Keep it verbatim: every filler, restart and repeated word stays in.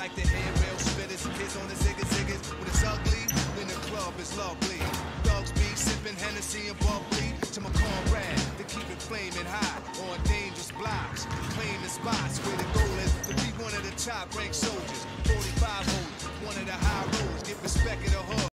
like the handrail spitters, kids on the zigga ziggas. When it's ugly, then the club is lovely. Thugs be sipping Hennessy and bubbly to my comrade to keep it flaming hot on dangerous blocks, claiming spots where the goal is to be one of the top ranked soldiers. forty-five holders, one of the high roads, get respect in the hood.